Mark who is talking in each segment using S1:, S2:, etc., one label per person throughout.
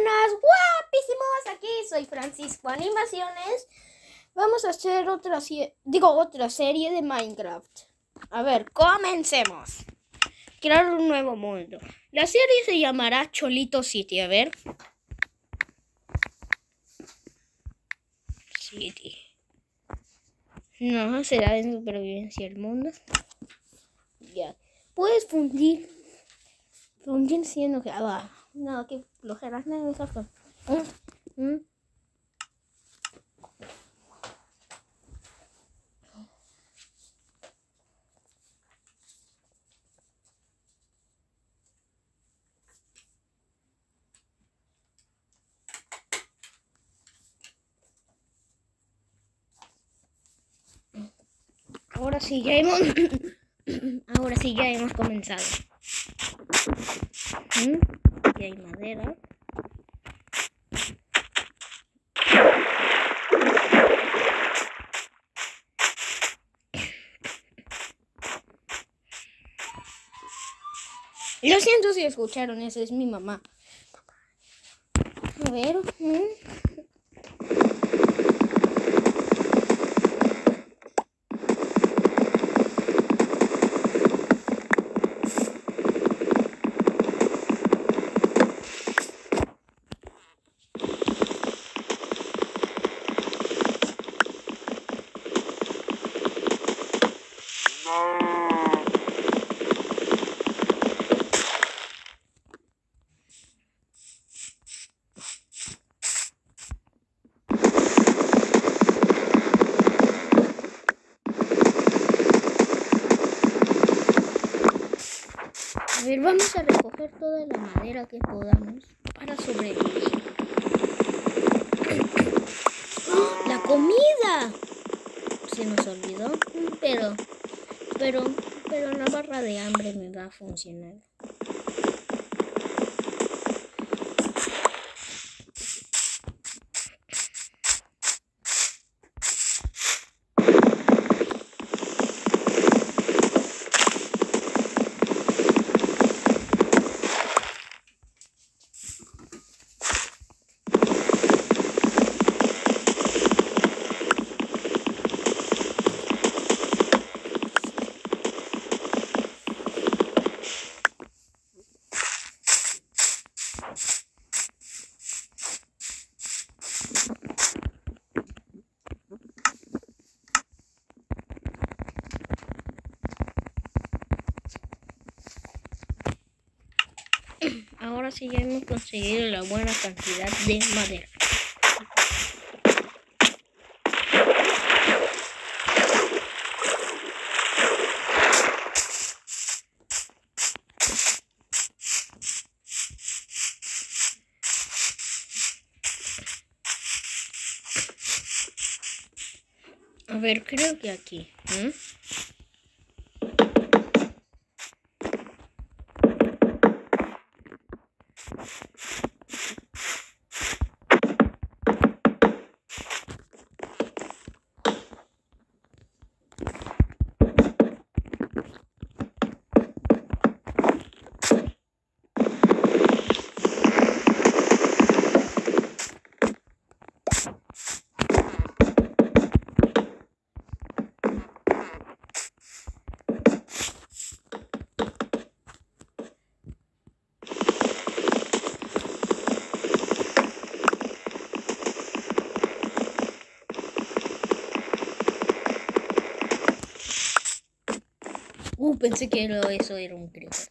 S1: buenas, guapísimos. Aquí soy Francisco Animaciones. Vamos a hacer otra serie de Minecraft. A ver, comencemos. Crear un nuevo mundo. La serie se llamará Cholito City. A ver. City. No, será de supervivencia el mundo. Ya. Puedes fundir siendo que... no, que flojeras. No, esa fue. Ahora sí ya hemos comenzado. Aquí hay madera. Lo siento si escucharon, esa es mi mamá. A ver. A ver, vamos a recoger toda la madera que podamos para sobrevivir. ¡La comida! Se nos olvidó, pero la barra de hambre me va a funcionar. Ahora sí ya hemos conseguido la buena cantidad de madera. A ver, creo que aquí. Pensé que eso era un creeper.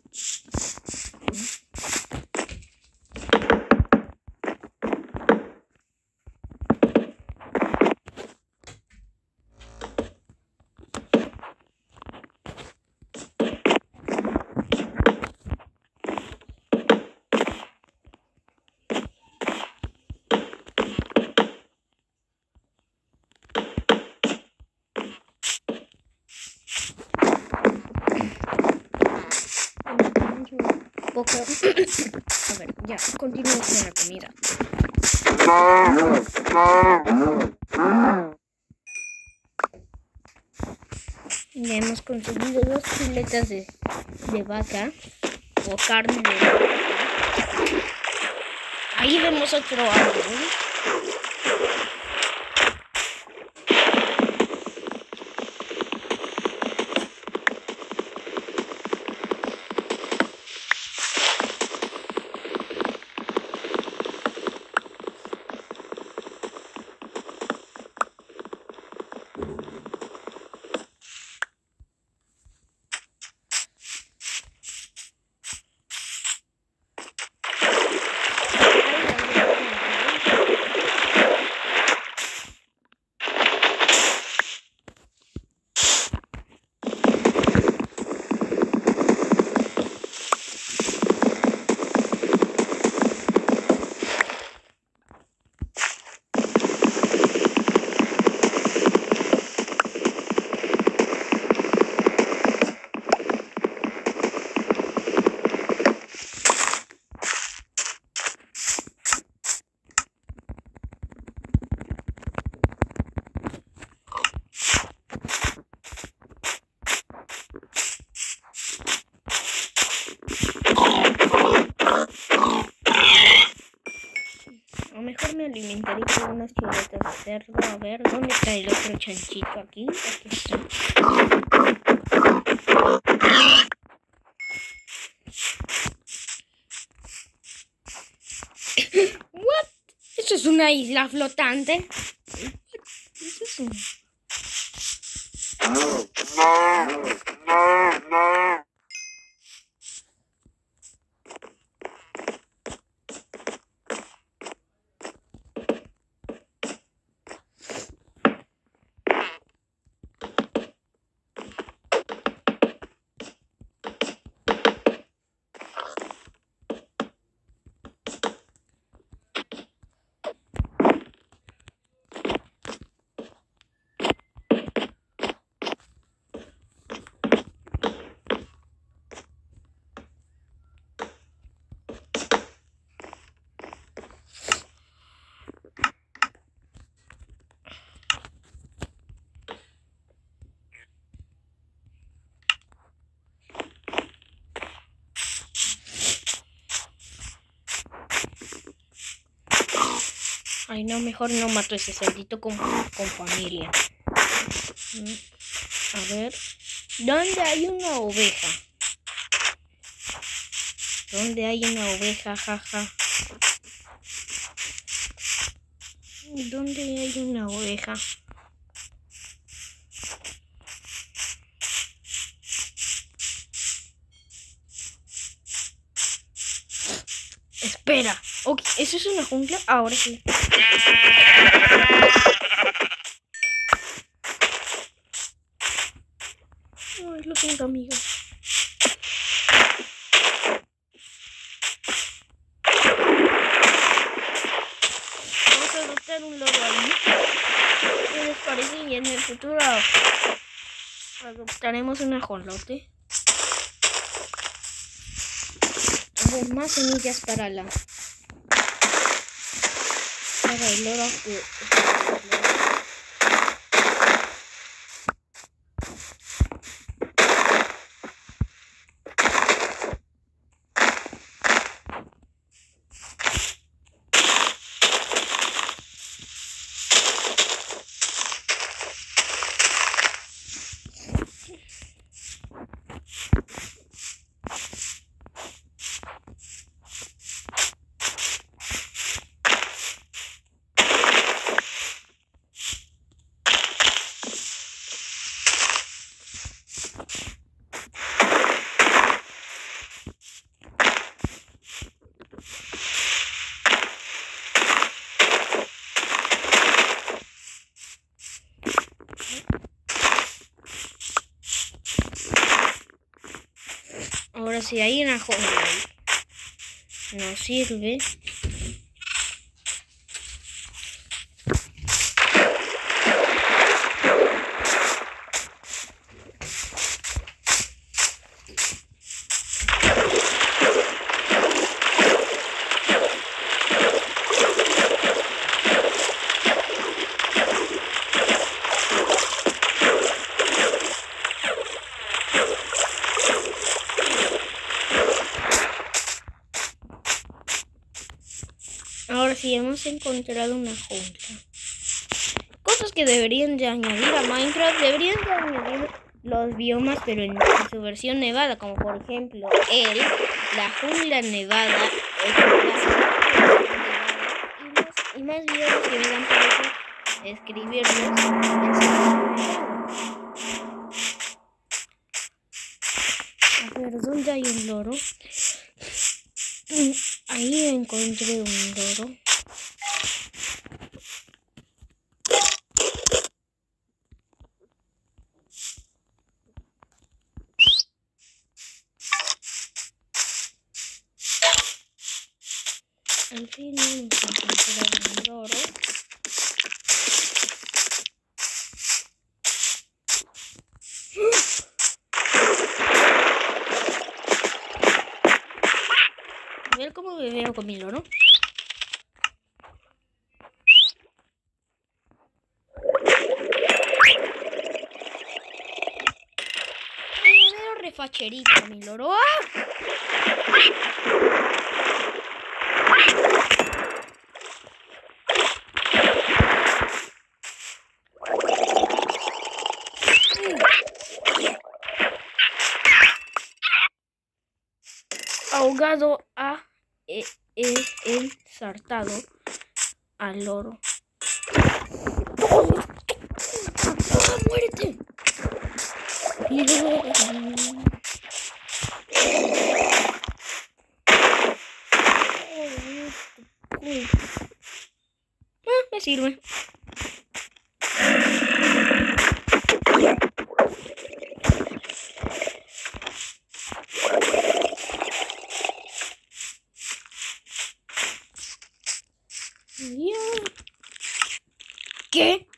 S1: A ver, ya, continuamos con la comida. Ya hemos conseguido 2 chuletas de vaca o carne de vaca. Ahí vemos otro árbol. Mejor me alimentaré con unas chuletas de cerdo. A ver, ¿dónde está el otro chanchito? Aquí está. What? ¿Eso es una isla flotante? ¿Qué es eso? Ay, no, mejor no mato ese cerdito con familia. A ver, ¿dónde hay una oveja? ¿Dónde hay una oveja, jaja? ¿Dónde hay una oveja? Espera. Ok, ¿eso es una jungla? Ahora sí. Ay, lo siento, amigos. Vamos a adoptar un loro ahí. ¿Qué les parece? Y en el futuro adoptaremos un ajolote. A ver, más semillas para el loro. Ahora sí, hay una jungla. No sirve. Ahora sí, hemos encontrado una jungla. Cosas que deberían de añadir a Minecraft. Deberían de añadir los biomas, pero en su versión nevada. Como por ejemplo, la jungla nevada. Y más videos que me dan para escribirlos en su versión nevada. A ver, ¿dónde hay un loro? Ahí encontré un loro. Al fin hemos encontrado un loro. A ver cómo me veo con mi loro. Me veo refacherito, mi loro. ¡Ah! Ahogado ensartado al loro. ¡Ah, muérete! Me sirve. ¿Qué?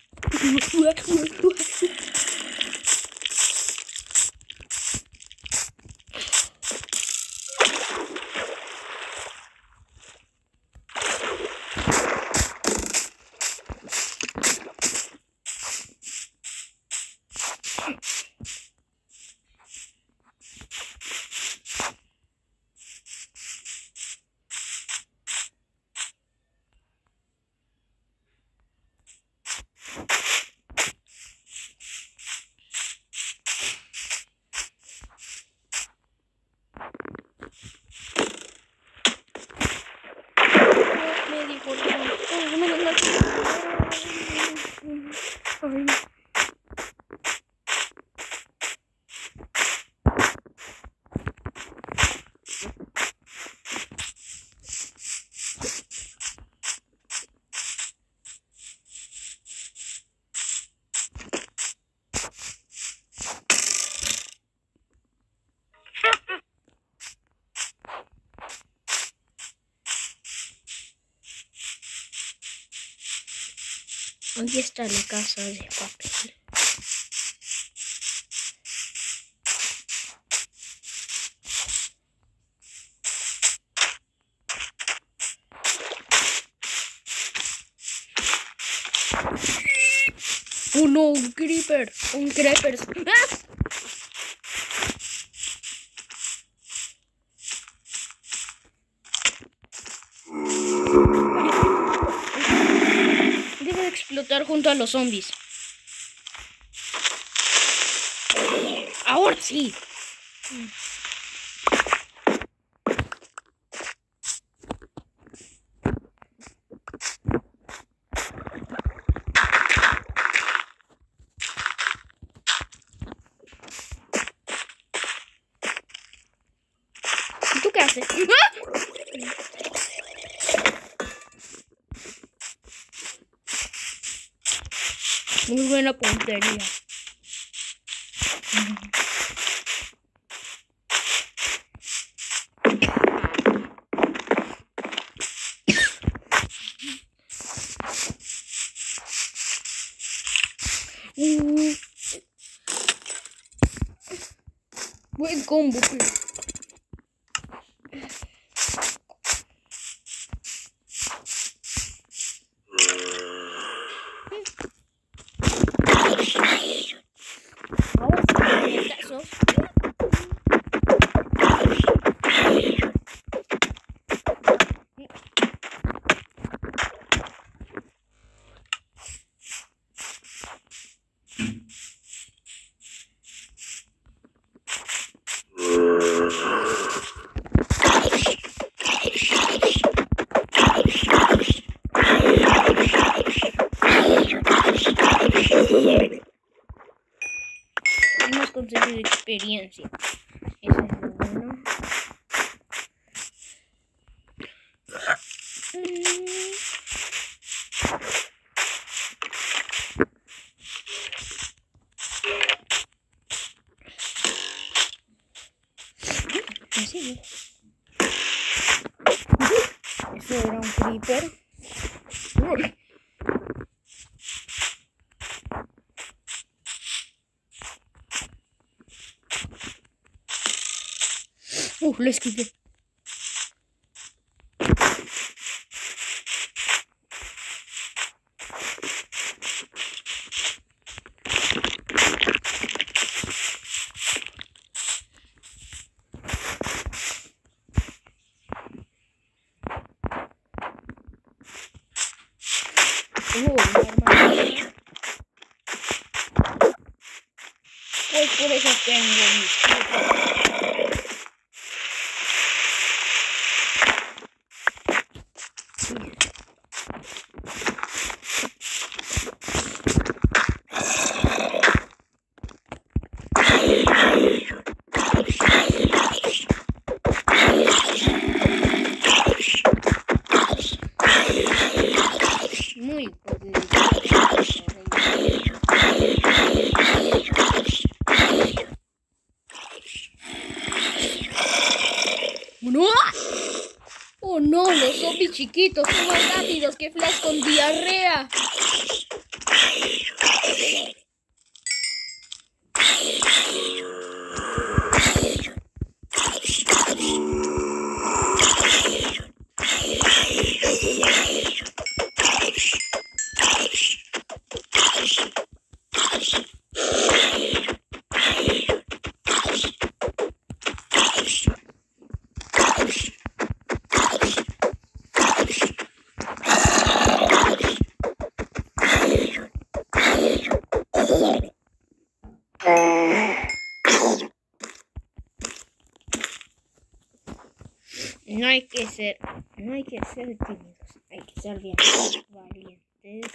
S1: Aquí está la casa de papel. Oh no, un creeper. Un creeper. ¡Ah! Debe explotar junto a los zombies. Ahora sí. ¿Tú qué haces? ¡Ah! Muy buena puntería. Buen combo, pero... Ahora sí, puñetazos. conseguir experiencia. Eso es lo bueno. Así. Eso era un creeper. Uy. Lo esquivé. Pues por eso tengo mis cosas. Muy ¡no! ¡Oh no! Los zombies chiquitos son más rápidos que Flash con diarrea. No hay que ser tímidos, hay que ser bien valientes.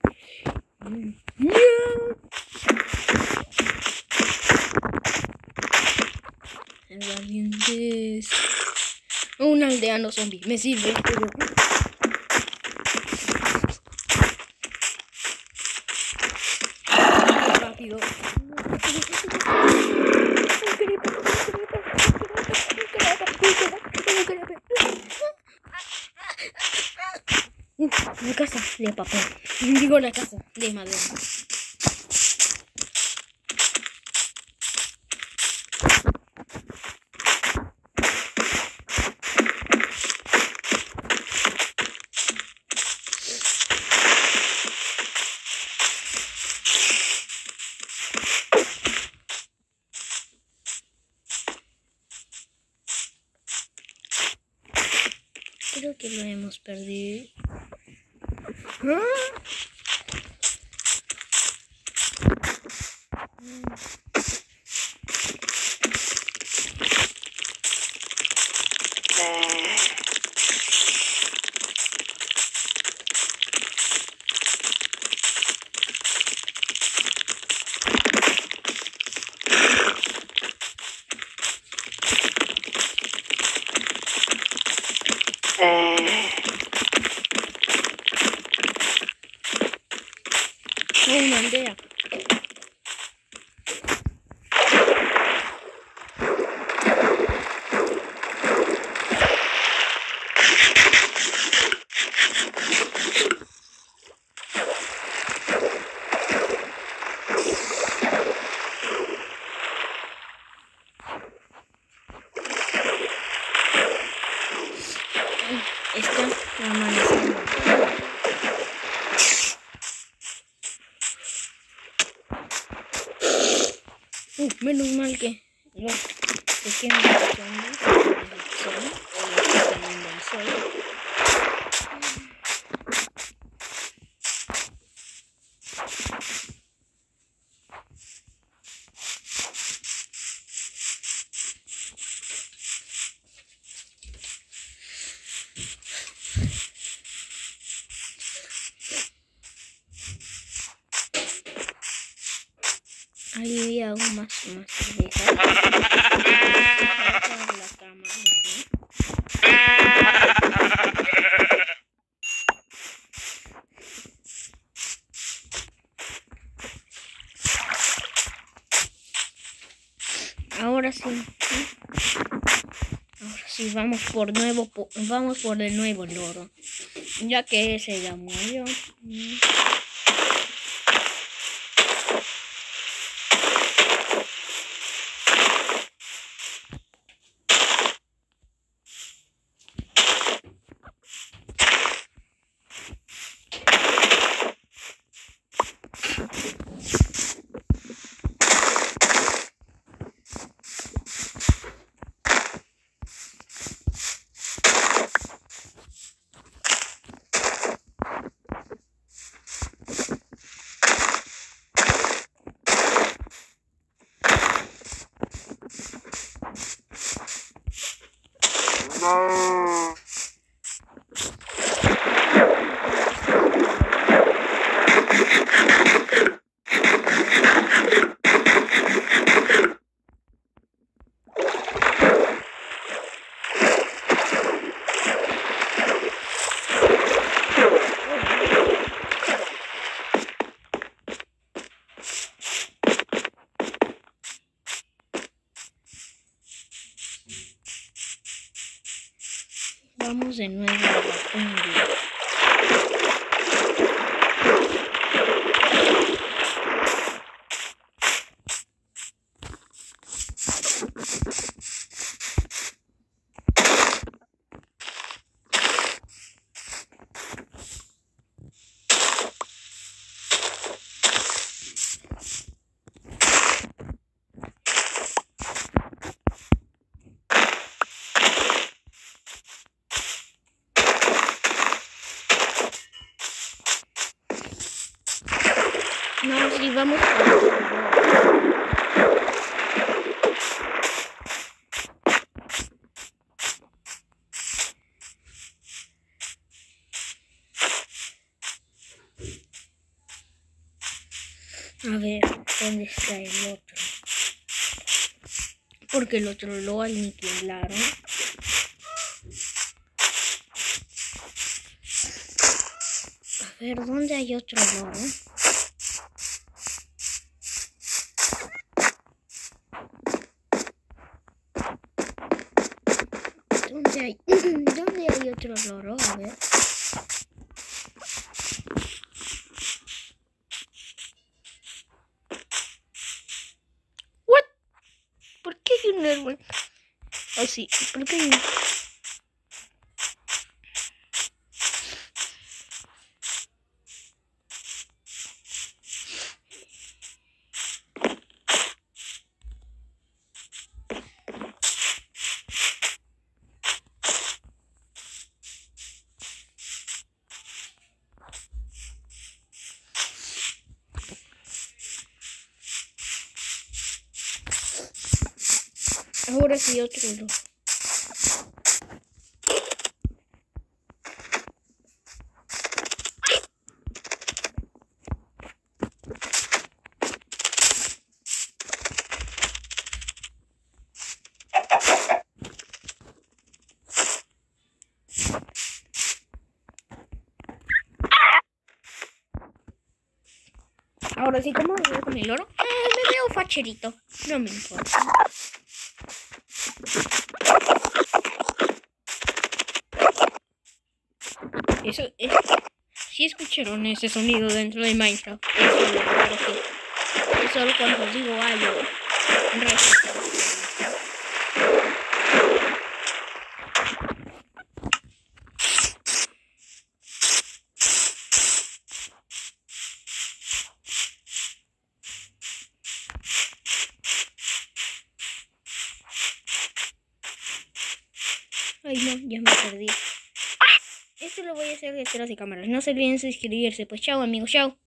S1: Valientes. Un aldeano zombie, me sirve, pero... rápido. La casa de papel. Digo la casa de madera. Creo que lo hemos perdido. Una aldea. Está amaneciendo. Menos mal que los pequeños zombies están teniendo el sol. Ahí había aún más cerveza. La cama, ¿sí? Ahora sí, vamos por el nuevo loro, ya que ese ya murió. Vamos de nuevo a la jungla. No, sí, vamos por el loro. A ver, ¿dónde está el otro? Porque el otro lo aniquilaron. A ver, ¿dónde hay otro loro? ¿Dónde hay otro loro? A ver. ¿What? ¿Por qué hay un árbol? Oh, sí, ¿por qué hay un... Ahora sí otro loro. Ahora sí, ¿cómo veo con el loro? Me veo facherito, no me importa. Eso es... Si escucharon ese sonido dentro de Minecraft, es solo cuando os digo algo. Ay no, ya me perdí. Esto lo voy a hacer detrás de cámaras. No se olviden suscribirse. Pues chao amigos, chao.